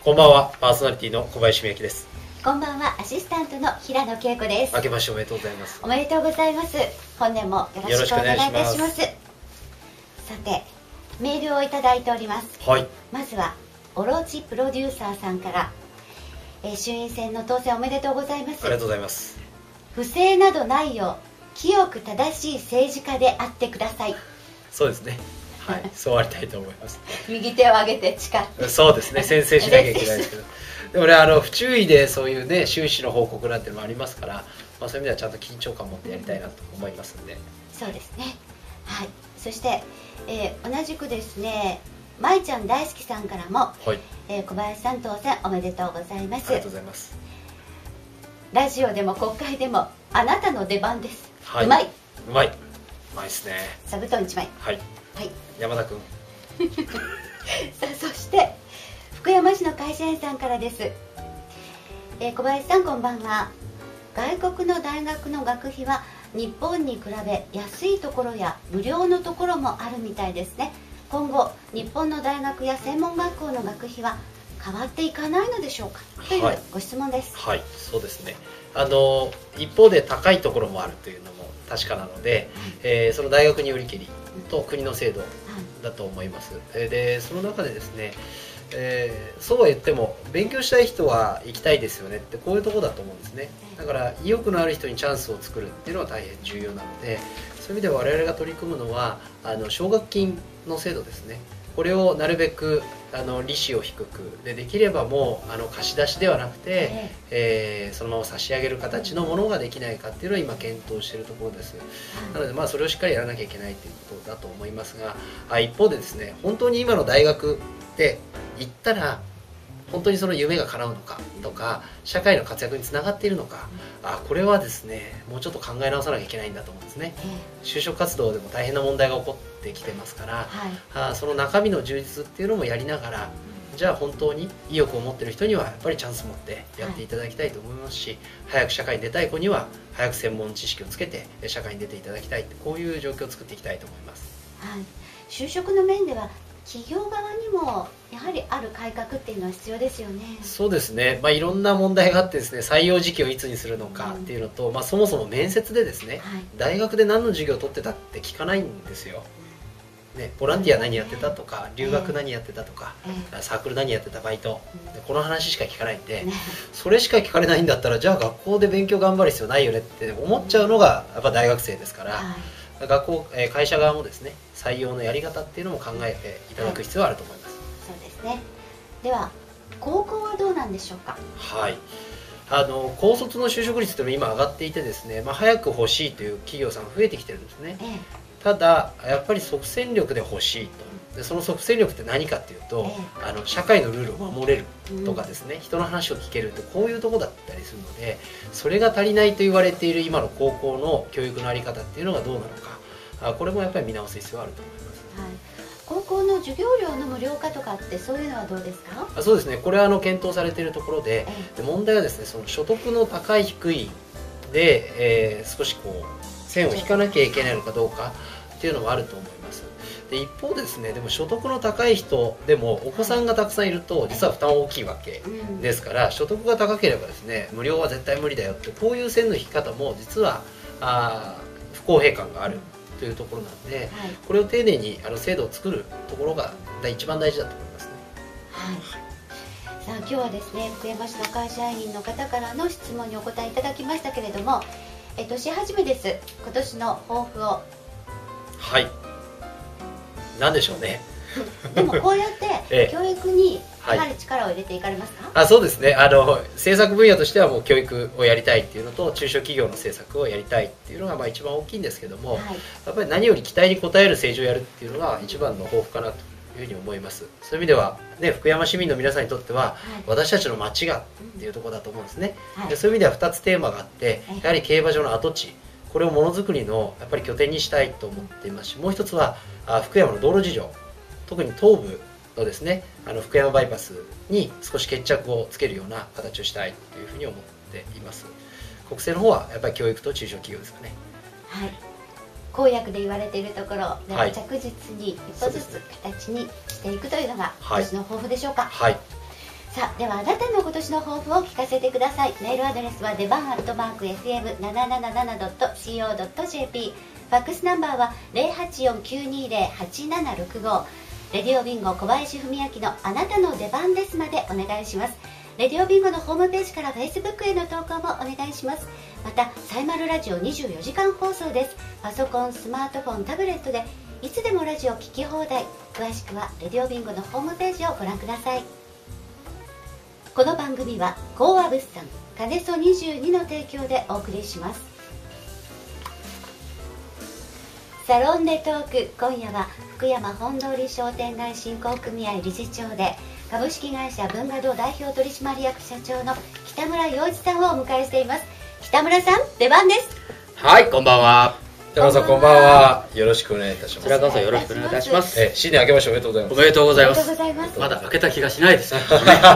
こんばんは、パーソナリティの小林美幸です。 こんばんは、アシスタントの平野恵子です。 明けましておめでとうございます。 おめでとうございます。本年もよろしくお願いいたします。さて、メールをいただいております。 はい。 まずはオロチプロデューサーさんから、衆院選の当選おめでとうございます。 ありがとうございます。 不正などないよう清く正しい政治家であってください。 そうですね。はい、そうありたいと思います。 右手を上げて誓って。 そうですね、宣誓しなきゃいけないですけど。でもね、不注意でそういうね、収支の報告なんていうのもありますから、そういう意味ではちゃんと緊張感を持ってやりたいなと思いますので。 そうですね。はい。そして、同じくですね、舞ちゃん大好きさんからも、 はい、 小林さん当選おめでとうございます。 ありがとうございます。 ラジオでも国会でもあなたの出番です。 はい、 うまい。 うまい。うまいですね。 座布団1枚。 はい。 はい。 山田君。 さあ、そして福山市の会社員さんからです。小林さん、こんばんは。外国の大学の学費は日本に比べ安いところや無料のところもあるみたいですね。今後日本の大学や専門学校の学費は変わっていかないのでしょうか、というご質問です。 はい、そうですね。一方で高いところもあるというのも確かなので、その大学によりけりと国の制度だと思います。でその中でですね、そうは言っても勉強したい人は行きたいですよねって、こういうところだと思うんですね。だから意欲のある人にチャンスを作るっていうのは大変重要なので、そういう意味では我々が取り組むのは奨学金の制度ですね。これをなるべく利子を低くできればもう貸し出しではなくて、そのまま差し上げる形のものができないかっていうのを今検討しているところです。なのでそれをしっかりやらなきゃいけないということだと思いますが、一方でですね、本当に今の大学って行ったら本当にその夢が叶うのかとか、社会の活躍につながっているのか、これはですね、もうちょっと考え直さなきゃいけないんだと思うんですね。就職活動でも大変な問題が起こってきてますから、その中身の充実っていうのもやりながら、じゃあ本当に意欲を持っている人にはやっぱりチャンス持ってやっていただきたいと思いますし、早く社会に出たい子には早く専門知識をつけて社会に出ていただきたい、こういう状況を作っていきたいと思います。 はい、就職の面では企業側にもやはりある改革っていうのは必要ですよね。 そうですね、いろんな問題があってですね、採用時期をいつにするのかっていうのと、そもそも面接でですね、大学で何の授業を取ってたって聞かないんですよ。ね、ボランティア何やってたとか、留学何やってたとか、サークル何やってた、バイト、この話しか聞かないんで、それしか聞かれないんだったら、じゃあ学校で勉強頑張る必要ないよねって思っちゃうのがやっぱ大学生ですから、会社側もですね、採用のやり方っていうのも考えていただく必要はあると思います。 そうですね。では高校はどうなんでしょうか。 はい、高卒の就職率というのは今上がっていてですね、早く欲しいという企業さんが増えてきてるんですね。ただやっぱり即戦力で欲しいと。でその即戦力って何かっていうと、社会のルールを守れるとかですね、人の話を聞けるって、こういうとこだったりするので、それが足りないと言われている今の高校の教育の在り方っていうのがどうなのか、これもやっぱり見直す必要があると思います。 高校の授業料の無料化とかってそういうのはどうですか。 そうですね、これは検討されているところで、問題はですね、その所得の高い低いで、少し線を引かなきゃいけないのかどうかっていうのもあると思います。で一方でですね、でも所得の高い人でもお子さんがたくさんいると実は負担大きいわけですから、所得が高ければですね、無料は絶対無理だよって、こういう線の引き方も実は不公平感があるというところなんで、これを丁寧に制度を作るところが一番大事だと思いますね。 さあ今日はですね、福山市の会社員の方からの質問にお答えいただきましたけれども、年始めです。今年の抱負を。 はい、なんでしょうね。 でもこうやって教育にやはり力を入れていかれますか。 そうですね、政策分野としてはもう教育をやりたいっていうのと、中小企業の政策をやりたいっていうのが一番大きいんですけども、やっぱり何より期待に応える政治をやるっていうのが一番の抱負かなというふうに思います。そういう意味では、福山市民の皆さんにとっては、私たちの町がっていうところだと思うんですね。でそういう意味では2つテーマがあって、やはり競馬場の跡地、これをものづくりのやっぱり拠点にしたいと思っていますし、もう一つは福山の道路事情、特に東部のですね、福山バイパスに少し決着をつけるような形をしたいというふうに思っています。国政の方はやっぱり教育と中小企業ですかね。 はい、公約で言われているところで、着実に一歩ずつ形にしていくというのが今年の抱負でしょうか。 さあ、ではあなたの今年の抱負を聞かせてください。メールアドレスは出番@fm777.co.jp、 ファックスナンバーは084-920-8765、レディオビンゴ小林文明のあなたの出番ですまでお願いします。レディオビンゴのホームページから Facebook への投稿もお願いします。またサイマルラジオ24時間放送です。パソコン、スマートフォン、タブレットでいつでもラジオ聞き放題。詳しくはレディオビンゴのホームページをご覧ください。この番組はコーア物産金曽22の提供でお送りします。サロンネトーク、今夜は福山本通商店街振興組合理事長で株式会社文画堂代表取締役社長の北村洋一さんをお迎えしています。北村さん、出番です。 はい、こんばんは。北村さん、こんばんは。よろしくお願いいたします。 こちらこそよろしくお願いいたします。 新年明けましておめでとうございます。 おめでとうございます。 おめでとうございます。 まだ明けた気がしないですね。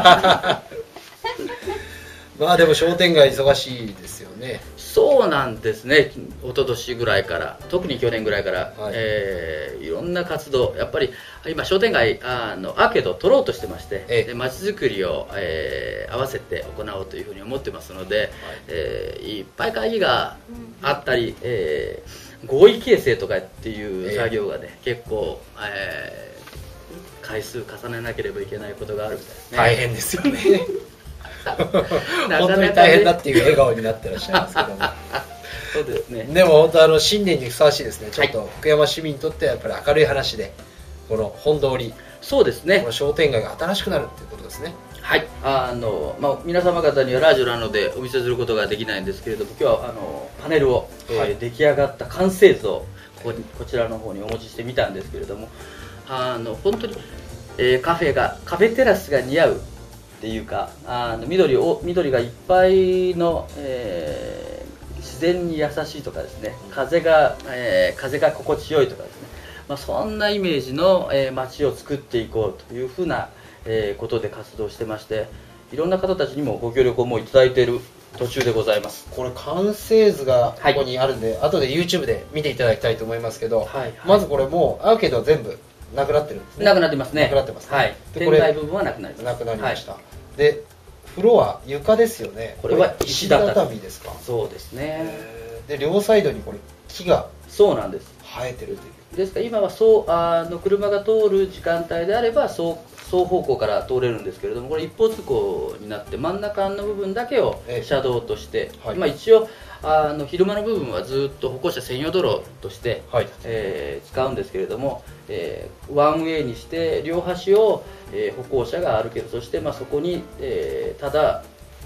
まあでも商店街忙しいですよね。 そうなんですね。一昨年ぐらいから、特に去年ぐらいから、 はい、 いろんな活動、やっぱり今商店街アーケードを取ろうとしてまして、で街づくりを、合わせて行おうというふうに思ってますので、いっぱい会議があったり、合意形成とかっていう作業がね、結構、回数重ねなければいけないことがあるみたいですね。 大変ですよね。本当に大変だっていう笑顔になってらっしゃいますけども。 そうですね。 でも本当新年にふさわしいですね。ちょっと福山市民にとってはやっぱり明るい話で、この本通り、 そうですね。 この商店街が新しくなるっていうことですね。 はい。皆様方にはラジオなのでお見せすることができないんですけれども、今日はパネルを、出来上がった完成図をこちらの方にお持ちしてみたんですけれども、本当に、カフェテラスが似合うっていうか、緑がいっぱいの、自然に優しいとかですね、風が心地よいとかですね、そんなイメージの、街を作っていこうというふうな、ことで活動してまして、いろんな方たちにもご協力をもういただいている途中でございます。 これ完成図がここにあるんで、後で YouTube で見ていただきたいと思いますけど、まずこれもうアーケードは全部なくなってるんですね。 なくなってますね。 なくなってますね。 はい。店内部分はなくなります。 なくなりました。で、フロア床ですよね。 これは石畳ですか。 そうですね。 で、両サイドにこれ木がそうなんです。 生えてるという。 ですから今は車が通る時間帯であれば双方向から通れるんですけれども、これ一方通行になって真ん中の部分だけを車道として、一応昼間の部分はずっと歩行者専用道路として、使うんですけれども、ワンウェイにして両端を、歩行者が歩ける。そして、そこに、ただ、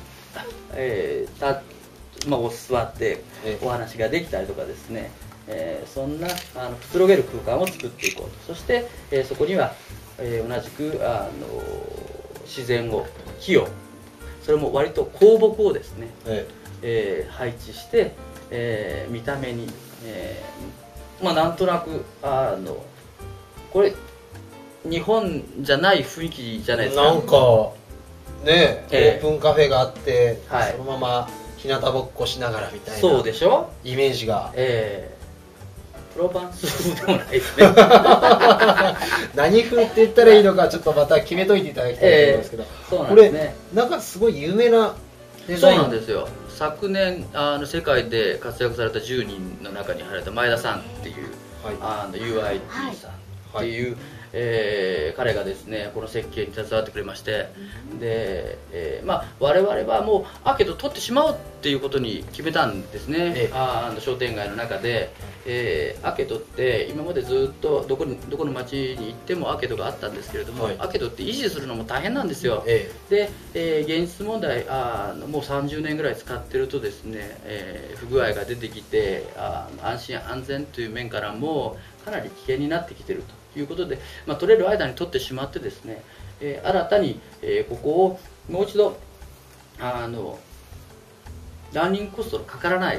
座ってお話ができたりとかですね、そんなくつろげる空間を作っていこうと。そして、そこには、同じく自然を、木を、それも割と香木をですね、配置して、見た目に、なんとなくこれ日本じゃない雰囲気じゃないですか。 なんかね、オープンカフェがあって、そのまま日向ぼっこしながらみたいな、 そうでしょ、 イメージが、 プロバンス風でもないですね。 何風って言ったらいいのかちょっとまた決めといていただきたいと思いますけど、 そうなんですね。 これなんかすごい有名なデザイン。 そうなんですよ。昨年世界で活躍された10人の中に入られた前田さんっていう、UIT さんっていう、彼がですねこの設計に携わってくれまして、で、我々はもうアーケードを取ってしまおうっていうことに決めたんですね。商店街の中で、アーケードって今までずっとどこの町に行ってもアーケードがあったんですけれども、アーケードって維持するのも大変なんですよ。で、現実問題もう30年ぐらい使ってるとですね、不具合が出てきて安心安全という面からもかなり危険になってきているということで、取れる間に取ってしまってですね、新たに、ここをもう一度ランニングコストのかからない、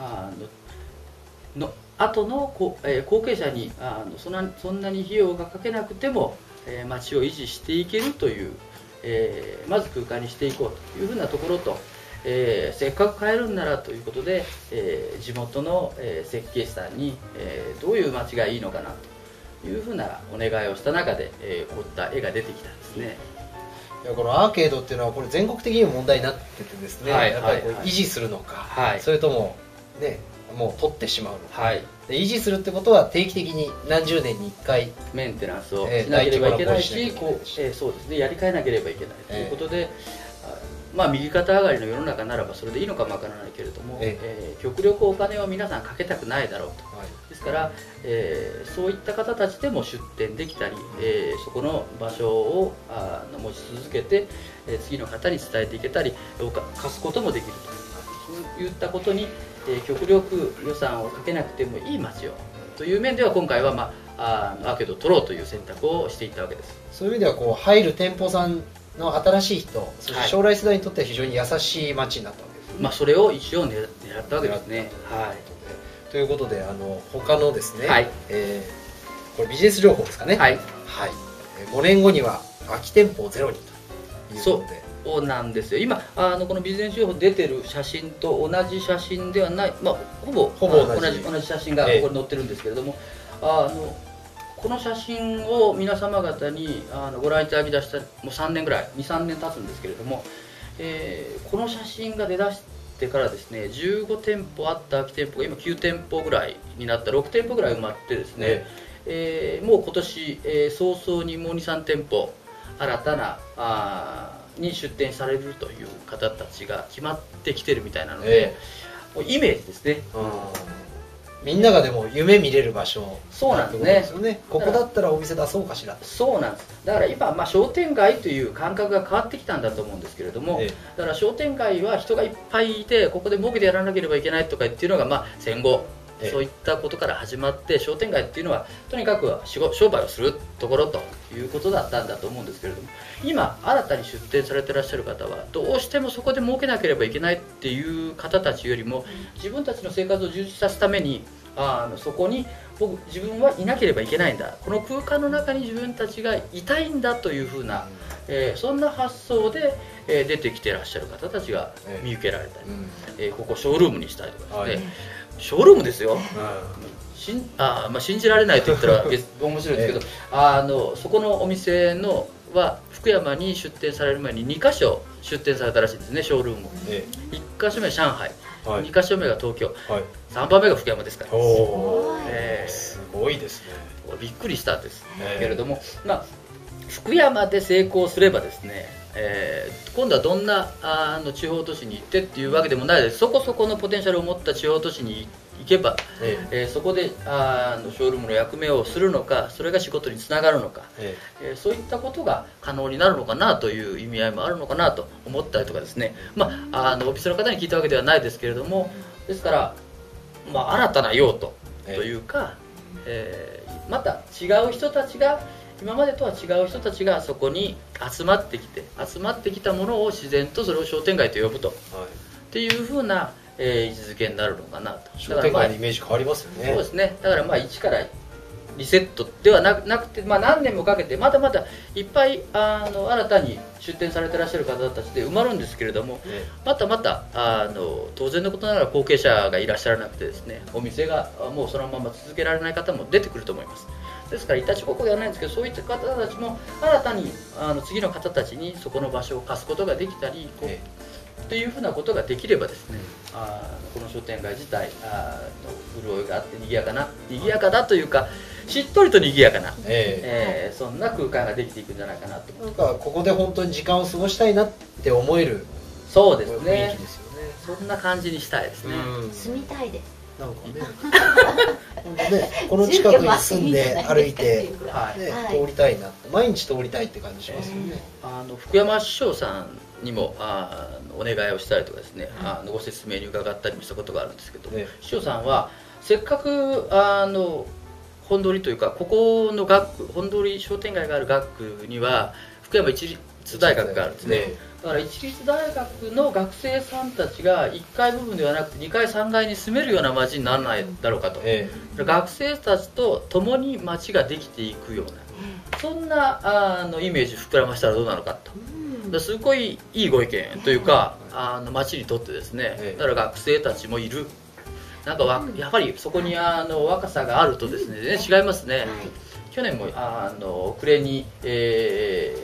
の後の後継者にそんなに費用がかけなくても、街を維持していけるという、まず空間にしていこうというふうなところと、せっかく変えるんならということで、地元の、設計士さんに、どういう街がいいのかなというふうなお願いをした中で、こういった絵が出てきたんですね。 いやこのアーケードっていうのはこれ全国的にも問題になっててですね、やっぱりこう維持するのか、それともねもう取ってしまうのか、で維持するってことは定期的に何十年に1回メンテナンスをしなければいけないし、そうですね、やり替えなければいけないということで、まあ右肩上がりの世の中ならばそれでいいのかもわからないけれども、極力お金を皆さんかけたくないだろうと、ですから、そういった方たちでも出店できたり、そこの場所を持ち続けて、次の方に伝えていけたり貸すこともできると、そういったことに、極力予算をかけなくてもいい街をという面では今回は、アーケードを取ろうという選択をしていったわけです。 そういう意味ではこう入る店舗さんの新しい人、そして将来世代にとっては非常に優しい街になったわけです、 まあそれを一応狙ったわけですね。 ということで他のですね、これビジネス情報ですかね。5年後には空き店舗をゼロにということで。 そうなんですよ。今このビジネス情報出てる写真と同じ写真ではない、ほぼ同じ写真がここに載ってるんですけれども、この写真を皆様方にご覧いただきだしたもう3年ぐらい23年経つんですけれども、この写真が出だしてからですね、15店舗あった空き店舗が今9店舗ぐらいになった、6店舗ぐらい埋まってですね、もう今年、早々にもう23店舗新たなに出店されるという方たちが決まってきてるみたいなので、イメージですね。 みんながでも夢見れる場所。 そうなんですね。ここだったらお店出そうかしら。 そうなんです。だから今、商店街という感覚が変わってきたんだと思うんですけれども、だから商店街は人がいっぱいいてここで儲けてやらなければいけないとかっていうのが戦後そういったことから始まって、商店街っていうのはとにかく商売をするところということだったんだと思うんですけれども、今新たに出店されてらっしゃる方はどうしてもそこで儲けなければいけないっていう方たちよりも、自分たちの生活を充実させるためにそこに自分はいなければいけないんだ、この空間の中に自分たちがいたいんだというふうな、そんな発想で、出てきてらっしゃる方たちが見受けられたり、ここショールームにしたりとかですね、ショールームですよ、信じられないと言ったら面白いですけど、そこのお店は福山に出店される前に2カ所出店されたらしいんですね、ショールーム。1カ所目は上海、2カ所目が東京、3番目が福山ですから、 すごいですね。 びっくりしたんですけれども、福山で成功すればですね、今度はどんな地方都市に行ってっていうわけでもないです。そこそこのポテンシャルを持った地方都市に行けば、そこでショールームの役目をするのか、それが仕事につながるのか、そういったことが可能になるのかなという意味合いもあるのかなと思ったりとかですね、オフィスの方に聞いたわけではないですけれども、ですから、新たな用途というか、また違う人たちが今までとは違う人たちがそこに集まってきたものを自然とそれを商店街と呼ぶと、っていうふうな位置づけになるのかなと。 商店街のイメージ変わりますよね。 そうですね。だから一からリセットではなくて、何年もかけてまだまだいっぱい新たに出店されていらっしゃる方たちで埋まるんですけれども、また当然のことながら後継者がいらっしゃらなくてですね、お店がもうそのまま続けられない方も出てくると思います。ですからいたちごっこではないんですけど、そういった方たちも新たに次の方たちにそこの場所を貸すことができたり、というふうなことができればですね、この商店街自体潤いがあって賑やかだというか、しっとりと賑やかな、そんな空間ができていくんじゃないかなと。 なんかここで本当に時間を過ごしたいなって思える、 そうですね、 雰囲気ですよね。 そんな感じにしたいですね。 住みたいです。 なんかねこの近くに住んで歩いて、通りたいなって、毎日通りたいって感じしますよね。 福山師匠さんにもお願いをしたりとかですね、ご説明に伺ったりもしたことがあるんですけど、師匠さんはせっかく本通りというか、ここの本通り商店街がある学区には福山一律大学があるんですね。だから一律大学の学生さんたちが1階部分ではなくて2階3階に住めるような街にならないだろうかと、学生たちと共に街ができていくような、そんなイメージ膨らましたらどうなのかと、すごいいいご意見というか、街にとってですね、だから学生たちもいる、なんかやはりそこに若さがあるとですね、違いますね。去年も暮れに、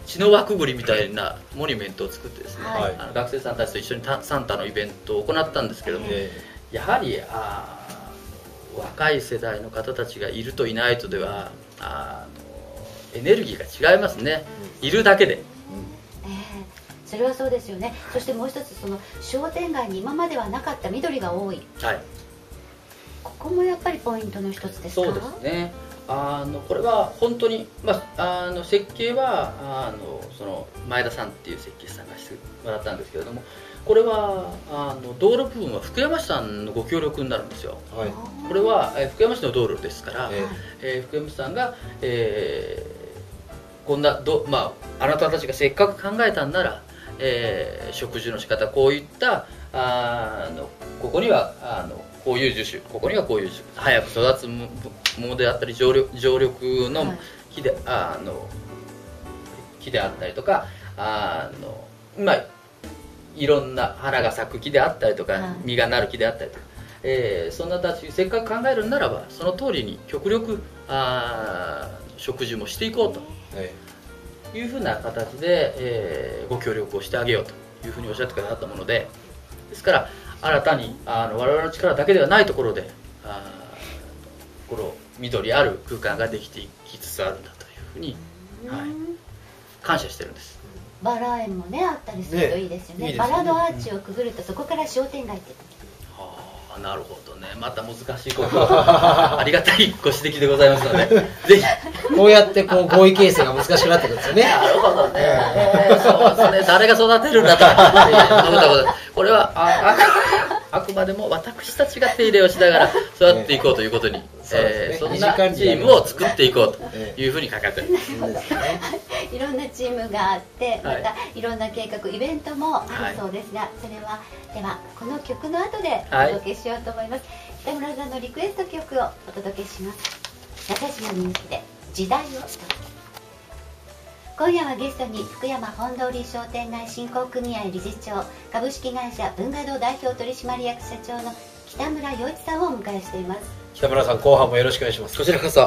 血の輪くぐりみたいなモニュメントを作ってですね、 はい、 学生さんたちと一緒にサンタのイベントを行ったんですけども、やはり若い世代の方たちがいるといないとではエネルギーが違いますね、いるだけで。 それはそうですよね。そしてもう一つ、その商店街に今まではなかった緑が多い、はい、ここもやっぱりポイントの一つですか？ そうですね。これは本当に、設計はその前田さんっていう設計士さんがしてもらったんですけれども、これは道路部分は福山市さんのご協力になるんですよ、はい、これは福山市の道路ですから、福山市さんが、こんなあなたたちがせっかく考えたんなら、植樹の仕方、こういったここにはこういう樹種、ここにはこういう樹種、早く育つものであったり、常緑の木で、木であったりとか、いろんな花が咲く木であったりとか、実がなる木であったりとか、そんなたちせっかく考えるならばその通りに極力植樹もしていこうというふうな形で、ご協力をしてあげようというふうにおっしゃってくださったもので、ですから新たに我々の力だけではないところでこの緑ある空間ができていきつつあるんだというふうに、感謝してるんです。 バラ園もねあったりするといいですよね。バラのアーチをくぐるとそこから商店街ってなるほどね。また難しいことありがたいご指摘でございますのでぜひこうやって合意形成が難しくなってくるんですよね。 なるほどね、そうですね。誰が育てるんだとこれはあくまでも私たちが手入れをしながら育っていこうということに、そんなチームを作っていこうというふうに考えています。 いろんなチームがあって、またいろんな計画、イベントもあるそうですが、それはではこの曲の後でお届けしようと思います。北村さんのリクエスト曲をお届けします。中島みゆきで時代を一つ。今夜はゲストに福山本通商店街振興組合理事長、株式会社文化堂代表取締役社長の北村洋一さんをお迎えしています。 北村さん、後半もよろしくお願いします。 こちらこそ。 はい、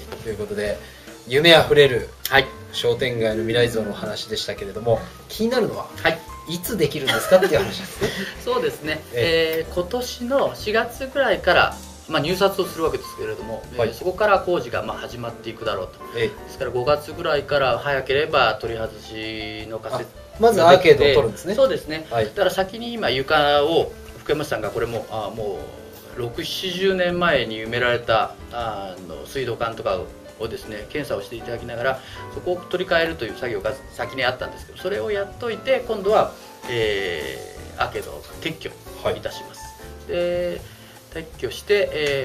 ということで夢あふれる商店街の未来像の話でしたけれども、気になるのは、いつできるんですかっていう話ですね。 そうですね、今年の4月ぐらいから入札をするわけですけれども、そこから工事が始まっていくだろうと、ですから5月ぐらいから早ければ取り外しの仮設、 まずアーケードを取るんですね。 そうですね、だから先に今床を福山市さんがこれももう60、70年前に埋められた水道管とかをですね検査をしていただきながらそこを取り替えるという作業が先にあったんですけど、それをやっといて今度は、アーケードを撤去いたします。で撤去して、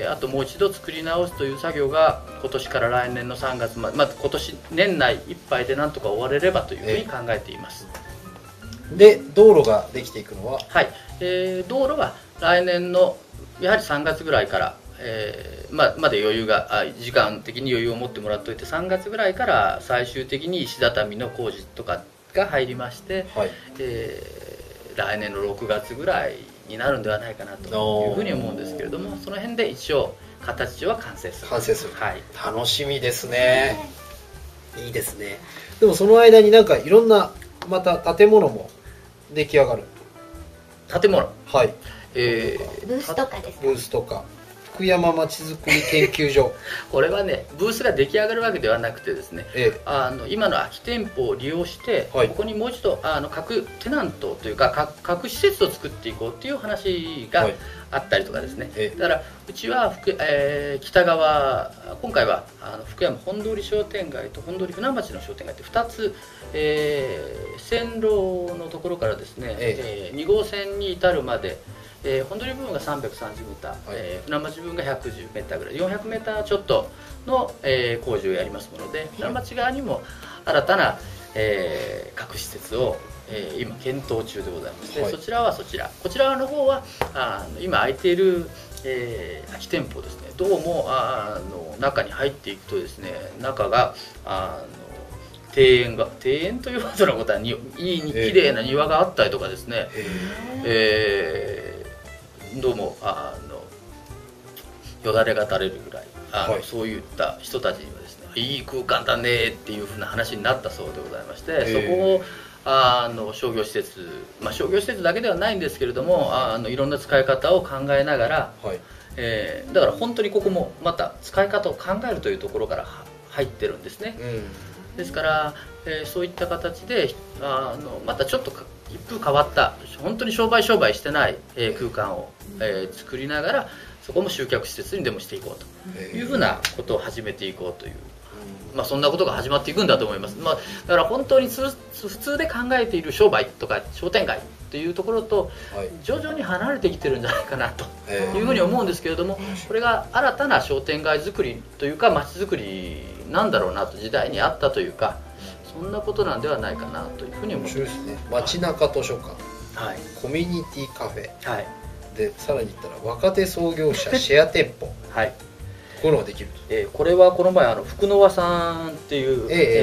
あともう一度作り直すという作業が今年から来年の3月まで、今年年内いっぱいでなんとか終われればというふうに考えています。 で道路ができていくのは、 道路は来年のやはり3月ぐらいから、まで余裕が時間的に余裕を持ってもらっておいて、3月ぐらいから最終的に石畳の工事とかが入りまして、来年の6月ぐらいになるんではないかなというふうに思うんですけれども、その辺で一応形は完成する。 楽しみですね。いいですね。でもその間になんかいろんなまた建物も出来上がる。 建物、 ブースとかですか？ ブースとか福山まちづくり研究所これはね、ブースが出来上がるわけではなくてですね、今の空き店舗を利用して、ここにもう一度各テナントというか各施設を作っていこうっていう話があったりとかですね、だからうちは北側、今回は福山本通商店街と本通船町の商店街って2つ、線路のところからですね、2号線に至るまで本通り部分が330メーター、船町部分が110メーターぐらい、400メーターちょっとの、工事をやりますもので、船町側にも新たな、各施設を、今検討中でございまして、そちらはそちら、こちらの方は今空いている、空き店舗ですね、どうも中に入っていくとですね、中が庭園というようなことは綺麗な庭があったりとかですね、どうもよだれが垂れるぐらいそういった人たちにはですねいい空間だねっていうふうな話になったそうでございまして、そこを商業施設、商業施設だけではないんですけれども、いろんな使い方を考えながら、だから本当にここもまた使い方を考えるというところから入ってるんですね。ですから、そういった形でまたちょっと一風変わった本当に商売してない、空間を、作りながら、そこも集客施設にでもしていこうというふうなことを始めていこうという、そんなことが始まっていくんだと思います。だから本当に普通で考えている商売とか商店街というところと徐々に離れてきてるんじゃないかなというふうに思うんですけれども、これが新たな商店街づくりというか街づくりなんだろうなと、時代にあったというか、そんなことなんではないかなというふうに思います。 面白いですね。街中図書館、コミュニティカフェ、でさらに言ったら若手創業者シェア店舗、こういうのができると。 これはこの前福の輪さんっていう、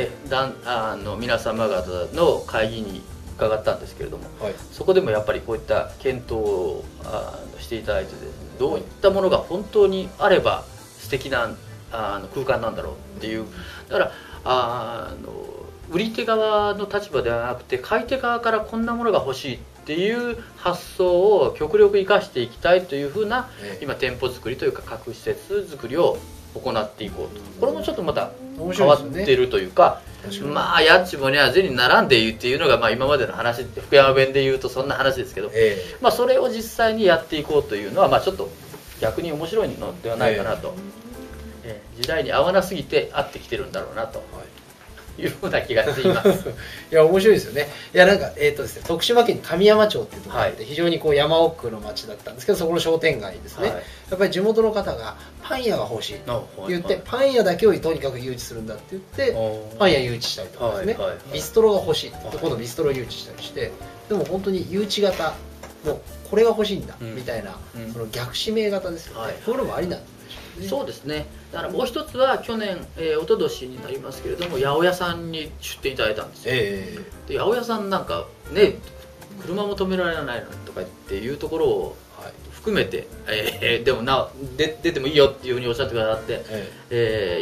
皆様方の会議に伺ったんですけれども、そこでもやっぱりこういった検討をしていただいてですね、どういったものが本当にあれば素敵な空間なんだろうっていう、だから売り手側の立場ではなくて買い手側からこんなものが欲しいっていう発想を極力生かしていきたいというふうな、今店舗作りというか各施設作りを行っていこうと。これもちょっとまた変わってるというか、やっちもにゃぜに並んで言うっていうのが、今までの話って福山弁で言うとそんな話ですけど、それを実際にやっていこうというのは、ちょっと逆に面白いのではないかなと、時代に合わなすぎて合ってきてるんだろうなというふうな気がしています。 いや面白いですよね。いやなんかですね、徳島県に神山町っていうところがあって、非常に山奥の町だったんですけど、そこの商店街ですね、やっぱり地元の方がパン屋が欲しいと言って、パン屋だけをとにかく誘致するんだって言ってパン屋誘致したりとかですね、ビストロが欲しいって今度ビストロ誘致したりして、でも本当に誘致型のこれが欲しいんだみたいな、その逆指名型ですよね。こういうのもありなんです。 そうですね。だからもう一つは去年、一昨年になりますけれども、八百屋さんに出店いただいたんですよ。で八百屋さんなんかね、車も止められないのとかっていうところを含めて、でも出てもいいよっていうふうにおっしゃってくださって、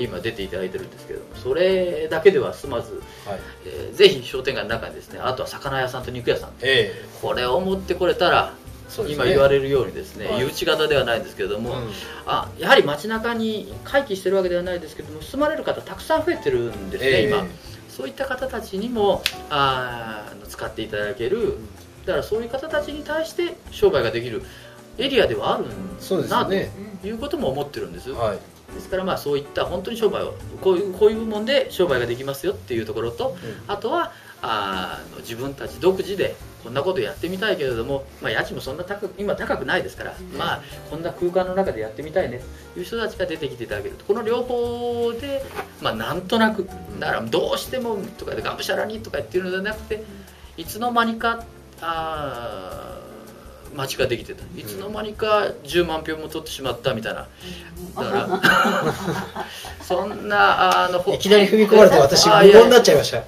今出ていただいてるんですけれども、それだけでは済まず、ぜひ商店街の中にですね、あとは魚屋さんと肉屋さん、これを持ってこれたら、今言われるようにですね、誘致型ではないですけれども、やはり街中に回帰してるわけではないですけれども、住まれる方たくさん増えてるんですね、今。そういった方たちにも使っていただける、だからそういう方たちに対して商売ができるエリアではあるんだなということも思ってるんです。ですからそういった本当に商売をこういう部門で商売ができますよっていうところと、あとは自分たち独自でこんなことやってみたいけれども、家賃もそんな今高くないですから、こんな空間の中でやってみたいねという人たちが出てきていただけると、この両方で、なんとなく、だからどうしてもとかでがむしゃらにとかっていうのではなくて、いつの間にか街ができてた、いつの間にか10万票も取ってしまったみたいな、だからそんないきなり踏み込まれて私無言になっちゃいました。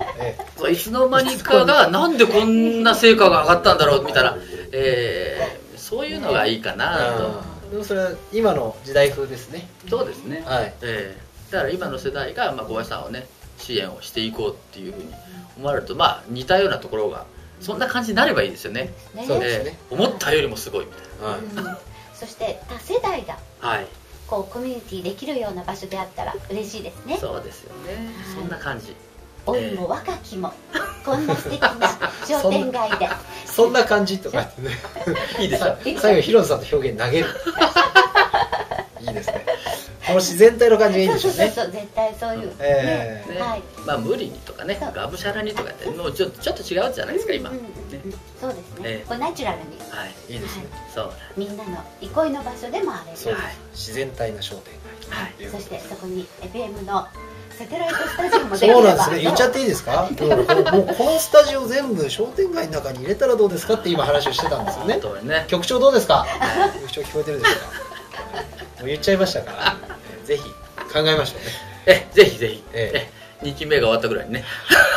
いつの間にかがなんでこんな成果が上がったんだろうみたいな、そういうのがいいかなと。 でもそれは今の時代風ですね。 そうですね、だから今の世代が小林さんをね支援をしていこうっていうふうに思われると、似たようなところがそんな感じになればいいですよね。思ったよりもすごいみたいな。 そして多世代がコミュニティできるような場所であったら嬉しいですね。 そうですよね。そんな感じ。 老いも若きもこんな素敵な商店街でそんな感じとかってね。 いいですよ。 最後広野さんの表現投げる。いいですね。この自然体の感じがいいんでしょうね。 そう絶対そういう。 無理にとかね、がむしゃらにとかってもうちょっと違うじゃないですか今。 そうですね。こうナチュラルに。 いいですね。 そう。 みんなの憩いの場所でもあれる。 自然体な商店街。そしてそこに FM のサテライトスタジオもできれば。 そうなんですね。言っちゃっていいですか？もうこのスタジオ全部商店街の中に入れたらどうですかって今話をしてたんですよね。局長どうですか？局長聞こえてるでしょうか？もう言っちゃいましたから、ぜひ考えましょうね。 ぜひぜひ。2期目が終わったぐらいにね。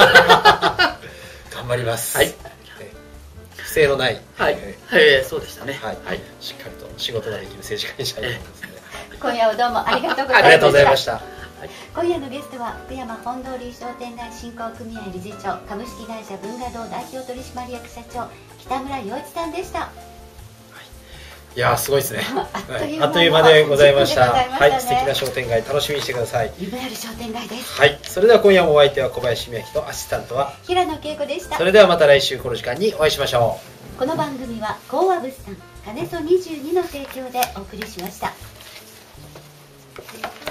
頑張ります。不正のない。 そうでしたね。 しっかりと仕事ができる政治家にしたいと思いますね。 今夜はどうもありがとうございました。 ありがとうございました。 今夜のゲストは福山本通商店街振興組合理事長、株式会社文化堂代表取締役社長、北村洋一さんでした。 いやー、すごいですね。あっという間でございました。はい、素敵な商店街楽しみにしてください。 夢ある商店街です。 はい、それでは今夜もお相手は小林美明とアシスタントは平野恵子でした。 それではまた来週この時間にお会いしましょう。この番組は講和物産金曽22の提供でお送りしました。